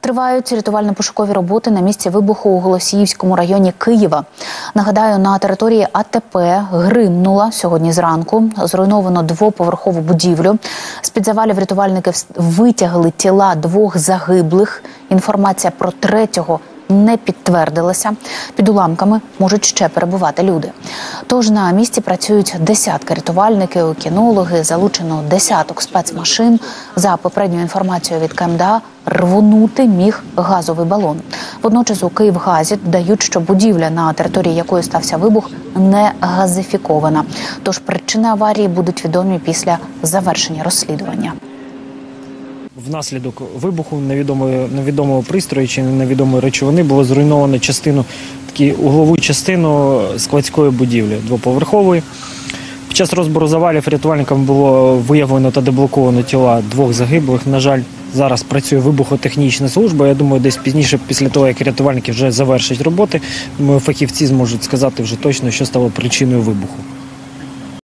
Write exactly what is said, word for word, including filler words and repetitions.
Тривають рятувально-пошукові роботи на місці вибуху у Голосіївському районі Києва. Нагадаю, на території АТП гримнула сьогодні зранку. Зруйновано двоповерхову будівлю. З-під завалів рятувальники витягли тіла двох загиблих. Інформація про третього не підтвердилася. Під уламками можуть ще перебувати люди. Тож на місці працюють десятки рятувальників, кінологи, залучено десяток спецмашин. За попередньою інформацією від КМДА, рвонути міг газовий балон. Водночас у Київгазі додають, що будівля, на території якої стався вибух, не газифікована. Тож причини аварії будуть відомі після завершення розслідування. Внаслідок вибуху невідомого, невідомого пристрою чи невідомої речовини було зруйновано частину, такі углову частину складської будівлі двоповерхової. Під час розбору завалів рятувальникам було виявлено та деблоковано тіла двох загиблих. На жаль, зараз працює вибухотехнічна служба. Я думаю, десь пізніше, після того, як рятувальники вже завершать роботи, фахівці зможуть сказати вже точно, що стало причиною вибуху.